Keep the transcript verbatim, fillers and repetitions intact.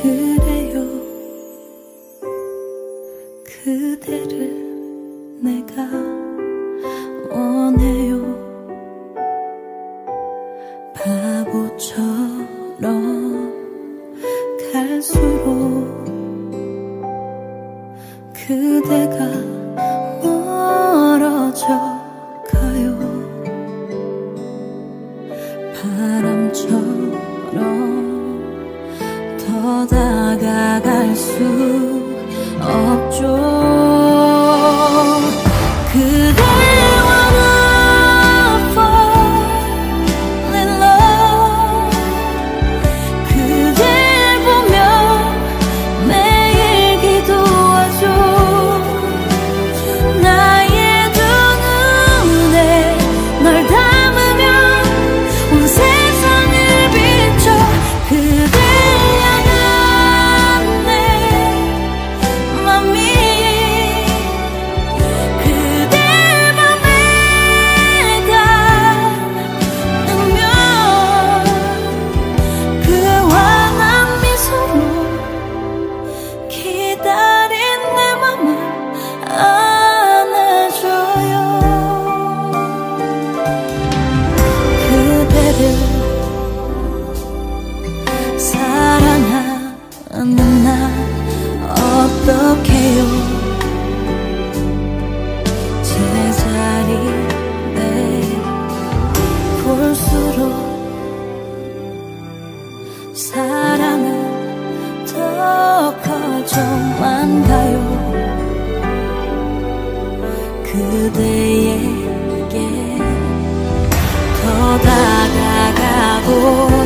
그래요. 그대를 내가 원해요. 바보처럼 갈수록 그대가 멀어져 가요. 바람처럼 더 다가갈 수 없죠. 그대와 나 fall in love. 그댈 보며 매일 기도하죠. 나의 두 눈에 널 담으면 온 세상을 비춰. 그댈 향한 내 맘이 그댈 맘에 닿으면 그 환한 미소로 기다린 내 맘을 안아줘요. 그대를 사랑하는 나 어떡해요. 제자리 내 볼수록 사랑은 더 커져만 가요. 그대에게 더 다가가고